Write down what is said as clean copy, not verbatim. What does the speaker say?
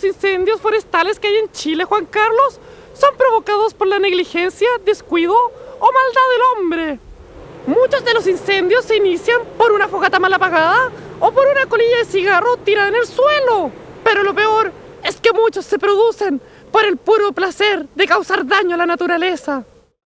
los incendios forestales que hay en Chile, Juan Carlos, son provocados por la negligencia, descuido o maldad del hombre. Muchos de los incendios se inician por una fogata mal apagada o por una colilla de cigarro tirada en el suelo. Pero lo peor es que muchos se producen por el puro placer de causar daño a la naturaleza.